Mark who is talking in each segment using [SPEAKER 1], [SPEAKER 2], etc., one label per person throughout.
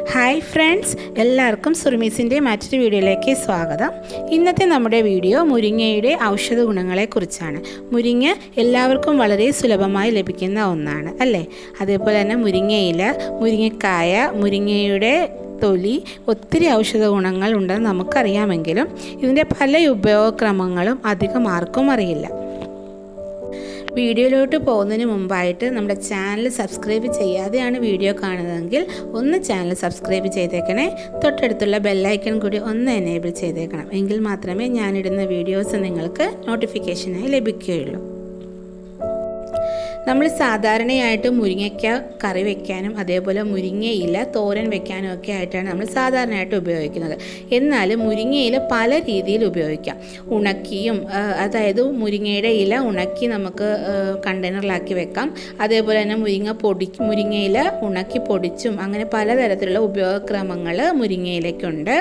[SPEAKER 1] Hi friends, എല്ലാവർക്കും സുറുമീസിൻ്റെ മറ്റൊരു വീഡിയോയിലേക്ക് സ്വാഗതം. ഇന്നത്തെ നമ്മുടെ വീഡിയോ മുരിങ്ങയുടെ ഔഷധ ഗുണങ്ങളെക്കുറിച്ചാണ്. മുരിങ്ങ എല്ലാവർക്കും വളരെ സുലഭമായി ലഭിക്കുന്ന ഒന്നാണ് അല്ലേ? അതേപോലെ തന്നെ മുരിങ്ങയില, മുരിങ്ങക്കായ, മുരിങ്ങയുടെ തൊലി ഒത്തിരി ഔഷധ ഗുണങ്ങൾ ഉണ്ടെന്ന് നമുക്കറിയാമെങ്കിലും ഇതിൻ്റെ പല ഉപയോഗക്രമങ്ങളും അധികം ആർക്കും അറിയില്ല. വീഡിയോയിലോട്ട് പോകുന്നതിന് മുമ്പായിട്ട് നമ്മുടെ ചാനൽ സബ്സ്ക്രൈബ് ചെയ്യാതെയാണ് വീഡിയോ കാണുന്നതെങ്കിൽ ഒന്ന് ചാനൽ സബ്സ്ക്രൈബ് ചെയ്തേക്കണേ. തൊട്ടടുത്തുള്ള ബെല്ലൈക്കൺ കൂടി ഒന്ന് എനേബിൾ ചെയ്തേക്കണം. എങ്കിൽ മാത്രമേ ഞാനിടുന്ന വീഡിയോസ് നിങ്ങൾക്ക് നോട്ടിഫിക്കേഷനായി ലഭിക്കുകയുള്ളൂ. നമ്മൾ സാധാരണയായിട്ട് മുരിങ്ങയ്ക്ക കറി വയ്ക്കാനും അതേപോലെ മുരിങ്ങയില തോരൻ വയ്ക്കാനും ഒക്കെ ആയിട്ടാണ് നമ്മൾ സാധാരണയായിട്ട് ഉപയോഗിക്കുന്നത്. എന്നാൽ മുരിങ്ങയില പല രീതിയിൽ ഉപയോഗിക്കാം. ഉണക്കിയും, അതായത് മുരിങ്ങയുടെ ഇല ഉണക്കി നമുക്ക് കണ്ടെയ്നറിലാക്കി വെക്കാം. അതേപോലെ തന്നെ മുരിങ്ങയില ഉണക്കി പൊടിച്ചും അങ്ങനെ പലതരത്തിലുള്ള ഉപയോഗക്രമങ്ങൾ മുരിങ്ങയിലയ്ക്കുണ്ട്.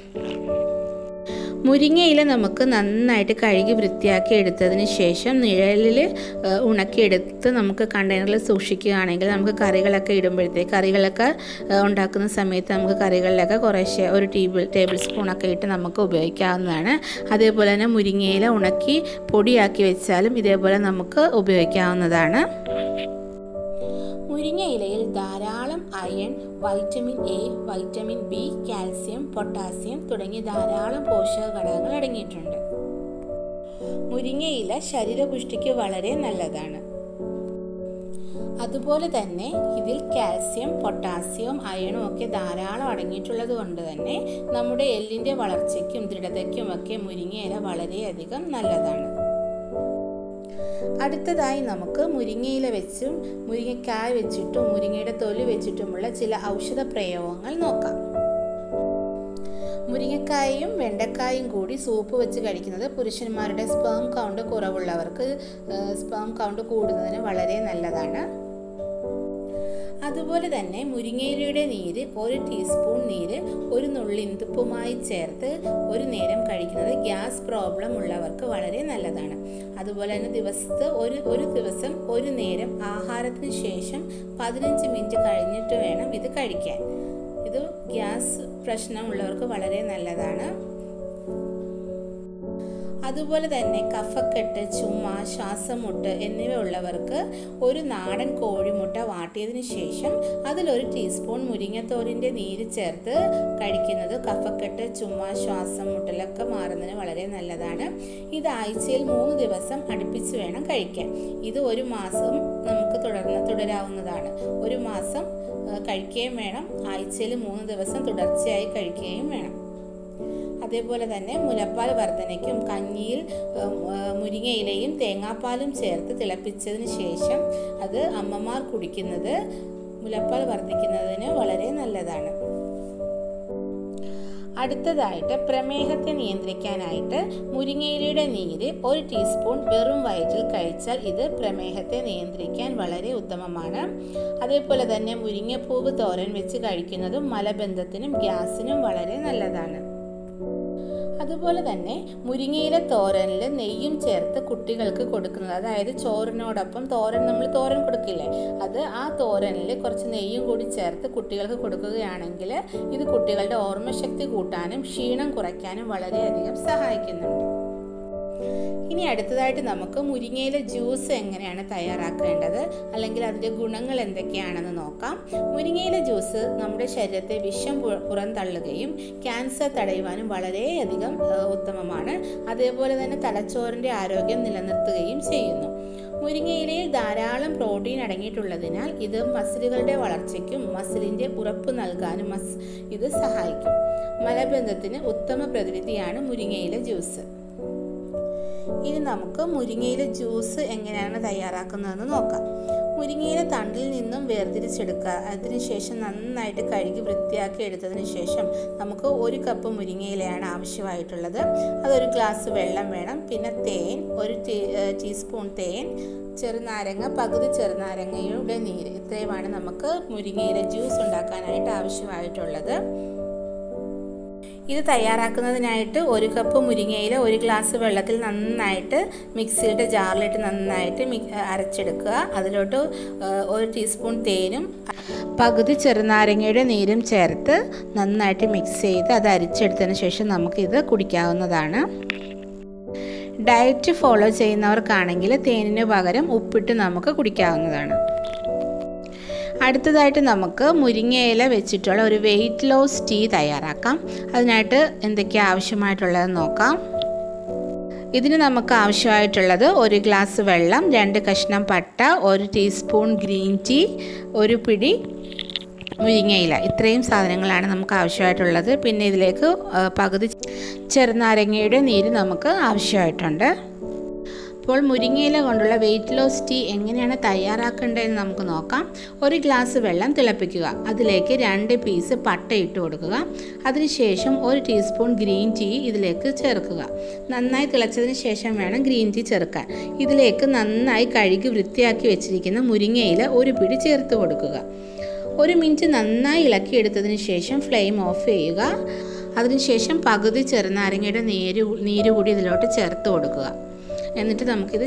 [SPEAKER 1] മുരിങ്ങയില നമുക്ക് നന്നായിട്ട് കഴുകി വൃത്തിയാക്കി എടുത്തതിന് ശേഷം നിഴലിൽ ഉണക്കിയെടുത്ത് നമുക്ക് കണ്ടെയ്നറിൽ സൂക്ഷിക്കുകയാണെങ്കിൽ നമുക്ക് കറികളൊക്കെ ഇടുമ്പോഴത്തേക്ക് കറികളൊക്കെ ഉണ്ടാക്കുന്ന സമയത്ത് നമുക്ക് കറികളിലൊക്കെ കുറേശ്ശെ ഒരു ടേബിൾ സ്പൂണൊക്കെ ഇട്ട് നമുക്ക് ഉപയോഗിക്കാവുന്നതാണ്. അതേപോലെ തന്നെ മുരിങ്ങയില ഉണക്കി പൊടിയാക്കി വെച്ചാലും ഇതേപോലെ നമുക്ക് ഉപയോഗിക്കാവുന്നതാണ്. മുരിങ്ങയിലയിൽ ധാരാളം iron, vitamin A, vitamin B, calcium, potassium തുടങ്ങിയ ധാരാളം പോഷക ഘടകങ്ങൾ അടങ്ങിയിട്ടുണ്ട്. മുരിങ്ങയില ശരീരപുഷ്ടിക്ക് വളരെ നല്ലതാണ്. അതുപോലെ തന്നെ ഇതിൽ കാൽസ്യം, പൊട്ടാസ്യവും അയണും ഒക്കെ ധാരാളം അടങ്ങിയിട്ടുള്ളത് കൊണ്ട് തന്നെ നമ്മുടെ എല്ലിൻ്റെ വളർച്ചയ്ക്കും ദൃഢതയ്ക്കും ഒക്കെ മുരിങ്ങയില വളരെയധികം നല്ലതാണ്. അടുത്തതായി നമുക്ക് മുരിങ്ങയില വെച്ചും മുരിങ്ങക്കായ വെച്ചിട്ടും മുരിങ്ങയുടെ തൊലി വെച്ചിട്ടുമുള്ള ചില ഔഷധ പ്രയോഗങ്ങൾ നോക്കാം. മുരിങ്ങക്കായയും വെണ്ടക്കായും കൂടി സൂപ്പ് വെച്ച് കഴിക്കുന്നത് പുരുഷന്മാരുടെ സ്പേം കൗണ്ട് കുറവുള്ളവർക്ക് സ്പേം കൗണ്ട് കൂടുന്നതിന് വളരെ നല്ലതാണ്. അതുപോലെ തന്നെ മുരിങ്ങയിലയുടെ നീര് 1 ടീസ്പൂൺ നീര് ഒരു നുള്ളി ഇന്ദുപ്പുമായി ചേർത്ത് ഒരു നേരം കഴിക്കുന്നത് ഗ്യാസ് പ്രോബ്ലം ഉള്ളവർക്ക് വളരെ നല്ലതാണ്. അതുപോലെ തന്നെ ഒരു ദിവസം ഒരു നേരം ആഹാരത്തിന് ശേഷം 15 മിനിറ്റ് കഴിഞ്ഞിട്ട് വേണം ഇത് കഴിക്കാൻ. ഇത് ഗ്യാസ് പ്രശ്നമുള്ളവർക്ക് വളരെ നല്ലതാണ്. അതുപോലെ തന്നെ കഫക്കെട്ട്, ചുമ, ശ്വാസമുട്ട് എന്നിവ ഉള്ളവർക്ക് ഒരു നാടൻ കോഴിമുട്ട വാട്ടിയതിനു ശേഷം അതിലൊരു ടീസ്പൂൺ മുരിങ്ങത്തോലിൻ്റെ നീര് ചേർത്ത് കഴിക്കുന്നത് കഫക്കെട്ട്, ചുമ, ശ്വാസം മുട്ടലൊക്കെ മാറുന്നതിന് വളരെ നല്ലതാണ്. ഇത് ആഴ്ചയിൽ 3 ദിവസം അടുപ്പിച്ച് വേണം കഴിക്കാൻ. ഇത് ഒരു മാസം നമുക്ക് തുടരാവുന്നതാണ്. ഒരു മാസം കഴിക്കുകയും വേണം, ആഴ്ചയിൽ 3 ദിവസം തുടർച്ചയായി കഴിക്കുകയും വേണം. അതേപോലെ തന്നെ മുലപ്പാൽ വർധനയ്ക്കും കഞ്ഞിയിൽ മുരിങ്ങയിലയും തേങ്ങാപ്പാലും ചേർത്ത് തിളപ്പിച്ചതിന് ശേഷം അത് അമ്മമാർ കുടിക്കുന്നത് മുലപ്പാൽ വർദ്ധിക്കുന്നതിന് വളരെ നല്ലതാണ്. അടുത്തതായിട്ട് പ്രമേഹത്തെ നിയന്ത്രിക്കാനായിട്ട് മുരിങ്ങയിലയുടെ നീര് 1 ടീസ്പൂൺ വെറും വയറ്റിൽ കഴിച്ചാൽ ഇത് പ്രമേഹത്തെ നിയന്ത്രിക്കാൻ വളരെ ഉത്തമമാണ്. അതേപോലെ തന്നെ മുരിങ്ങപ്പൂവ് തോരൻ വെച്ച് കഴിക്കുന്നതും മലബന്ധത്തിനും ഗ്യാസിനും വളരെ നല്ലതാണ്. അതുപോലെ തന്നെ മുരിങ്ങയില തോരനിൽ നെയ്യും ചേർത്ത് കുട്ടികൾക്ക് കൊടുക്കുന്നത്, അതായത് ചോറിനോടൊപ്പം നമ്മൾ തോരൻ കൊടുക്കില്ലേ, അത് ആ തോരനിൽ കുറച്ച് നെയ്യും കൂടി ചേർത്ത് കുട്ടികൾക്ക് കൊടുക്കുകയാണെങ്കിൽ ഇത് കുട്ടികളുടെ ഓർമ്മശക്തി കൂട്ടാനും ക്ഷീണം കുറയ്ക്കാനും വളരെയധികം സഹായിക്കുന്നുണ്ട്. ഇനി അടുത്തതായിട്ട് നമുക്ക് മുരിങ്ങയില ജ്യൂസ് എങ്ങനെയാണ് തയ്യാറാക്കേണ്ടത് അല്ലെങ്കിൽ അതിൻ്റെ ഗുണങ്ങൾ എന്തൊക്കെയാണെന്ന് നോക്കാം. മുരിങ്ങയില ജ്യൂസ് നമ്മുടെ ശരീരത്തെ വിഷം പുറന്തള്ളുകയും ക്യാൻസർ തടയുവാനും വളരെയധികം ഉത്തമമാണ്. അതേപോലെ തന്നെ തലച്ചോറിൻ്റെ ആരോഗ്യം നിലനിർത്തുകയും ചെയ്യുന്നു. മുരിങ്ങയിലയിൽ ധാരാളം പ്രോട്ടീൻ അടങ്ങിയിട്ടുള്ളതിനാൽ ഇത് മസിലുകളുടെ വളർച്ചയ്ക്കും മസിലിൻ്റെ ഉറപ്പ് നൽകാനും ഇത് സഹായിക്കും. മലബന്ധത്തിന് ഉത്തമ പ്രതിവിധിയാണ് മുരിങ്ങയില ജ്യൂസ്. ഇനി നമുക്ക് മുരിങ്ങയില ജ്യൂസ് എങ്ങനെയാണ് തയ്യാറാക്കുന്നതെന്ന് നോക്കാം. മുരിങ്ങയില തണ്ടിൽ നിന്നും വേർതിരിച്ചെടുക്കുക. അതിനുശേഷം നന്നായിട്ട് കഴുകി വൃത്തിയാക്കി എടുത്തതിന് ശേഷം നമുക്ക് 1 കപ്പ് മുരിങ്ങയിലയാണ് ആവശ്യമായിട്ടുള്ളത്. അതൊരു ഗ്ലാസ് വെള്ളം വേണം. പിന്നെ തേൻ, 1 ടീസ്പൂൺ തേൻ, പകുതി ചെറുനാരങ്ങയുടെ നീര്, ഇത്രയുമാണ് നമുക്ക് മുരിങ്ങയില ജ്യൂസ് ഉണ്ടാക്കാനായിട്ട് ആവശ്യമായിട്ടുള്ളത്. ഇത് തയ്യാറാക്കുന്നതിനായിട്ട് 1 കപ്പ് മുരിങ്ങയില 1 ഗ്ലാസ് വെള്ളത്തിൽ നന്നായിട്ട് മിക്സിയുടെ ജാറിലിട്ട് നന്നായിട്ട് അരച്ചെടുക്കുക. അതിലോട്ട് 1 ടീസ്പൂൺ തേനും പകുതി ചെറുനാരങ്ങയുടെ നീരും ചേർത്ത് നന്നായിട്ട് മിക്സ് ചെയ്ത് അത് അരിച്ചെടുത്തതിന് ശേഷം നമുക്കിത് കുടിക്കാവുന്നതാണ്. ഡയറ്റ് ഫോളോ ചെയ്യുന്നവർക്കാണെങ്കിൽ തേനിന് പകരം ഉപ്പിട്ട് നമുക്ക് കുടിക്കാവുന്നതാണ്. അടുത്തതായിട്ട് നമുക്ക് മുരിങ്ങയില വെച്ചിട്ടുള്ള ഒരു വെയിറ്റ് ലോസ് ടീ തയ്യാറാക്കാം. അതിനായിട്ട് എന്തൊക്കെയാണ് ആവശ്യമായിട്ടുള്ളതെന്ന് നോക്കാം. ഇതിന് നമുക്ക് ആവശ്യമായിട്ടുള്ളത് 1 ഗ്ലാസ് വെള്ളം, 2 കഷ്ണം പട്ട, 1 ടീസ്പൂൺ ഗ്രീൻ ടീ, 1 പിടി മുരിങ്ങയില. ഇത്രയും സാധനങ്ങളാണ് നമുക്ക് ആവശ്യമായിട്ടുള്ളത്. പിന്നെ ഇതിലേക്ക് പകുതി ചെറുനാരങ്ങയുടെ നീര് നമുക്ക് ആവശ്യമായിട്ടുണ്ട്. അപ്പോൾ മുരിങ്ങയില കൊണ്ടുള്ള വെയിറ്റ് ലോസ് ടീ എങ്ങനെയാണ് തയ്യാറാക്കേണ്ടതെന്ന് നമുക്ക് നോക്കാം. 1 ഗ്ലാസ് വെള്ളം തിളപ്പിക്കുക. അതിലേക്ക് 2 പീസ് പട്ട ഇട്ട് കൊടുക്കുക. അതിനുശേഷം 1 ടീസ്പൂൺ ഗ്രീൻ ടീ ഇതിലേക്ക് ചേർക്കുക. നന്നായി തിളച്ചതിന് ശേഷം വേണം ഗ്രീൻ ടീ ചേർക്കാൻ. ഇതിലേക്ക് നന്നായി കഴുകി വൃത്തിയാക്കി വെച്ചിരിക്കുന്ന മുരിങ്ങയില 1 പിടി ചേർത്ത് കൊടുക്കുക. 1 മിനിറ്റ് നന്നായി ഇളക്കിയെടുത്തതിന് ശേഷം ഫ്ലെയിം ഓഫ് ചെയ്യുക. അതിനുശേഷം പകുതി ചെറുനാരങ്ങയുടെ നീര് കൂടി ഇതിലോട്ട് ചേർത്ത് കൊടുക്കുക. എന്നിട്ട് നമുക്കിത്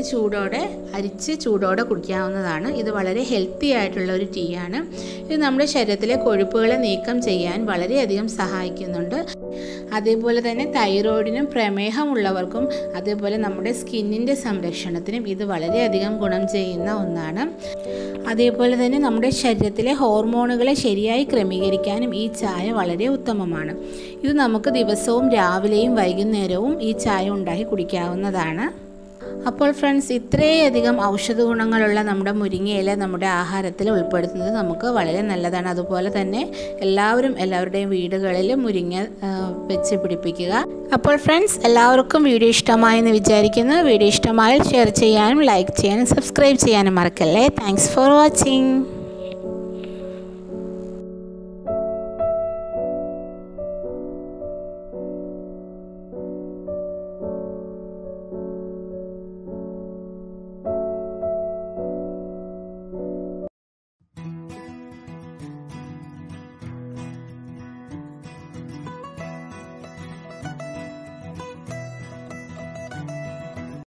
[SPEAKER 1] ചൂടോടെ കുടിക്കാവുന്നതാണ്. ഇത് വളരെ ഹെൽത്തി ആയിട്ടുള്ള ഒരു ടീ ആണ്. ഇത് നമ്മുടെ ശരീരത്തിലെ കൊഴുപ്പുകളെ നീക്കം ചെയ്യാൻ വളരെയധികം സഹായിക്കുന്നുണ്ട്. അതേപോലെ തന്നെ തൈറോയിഡിനും പ്രമേഹമുള്ളവർക്കും അതേപോലെ നമ്മുടെ സ്കിന്നിൻ്റെ സംരക്ഷണത്തിനും ഇത് വളരെയധികം ഗുണം ചെയ്യുന്ന ഒന്നാണ്. അതേപോലെ തന്നെ നമ്മുടെ ശരീരത്തിലെ ഹോർമോണുകളെ ശരിയായി ക്രമീകരിക്കാനും ഈ ചായ വളരെ ഉത്തമമാണ്. ഇത് നമുക്ക് ദിവസവും രാവിലെയും വൈകുന്നേരവും ഈ ചായ ഉണ്ടാക്കി കുടിക്കാവുന്നതാണ്. അപ്പോൾ ഫ്രണ്ട്സ്, ഇത്രയധികം ഔഷധ ഗുണങ്ങളുള്ള നമ്മുടെ മുരിങ്ങയില നമ്മുടെ ആഹാരത്തിൽ ഉൾപ്പെടുത്തുന്നത് നമുക്ക് വളരെ നല്ലതാണ്. അതുപോലെ തന്നെ എല്ലാവരുടെയും വീടുകളിൽ മുരിങ്ങ വെച്ച് പിടിപ്പിക്കുക. അപ്പോൾ ഫ്രണ്ട്സ്, എല്ലാവർക്കും വീഡിയോ ഇഷ്ടമായെന്ന് വിചാരിക്കുന്നു. വീഡിയോ ഇഷ്ടമായാൽ ഷെയർ ചെയ്യാനും ലൈക്ക് ചെയ്യാനും സബ്സ്ക്രൈബ് ചെയ്യാനും മറക്കല്ലേ. Thanks for watching.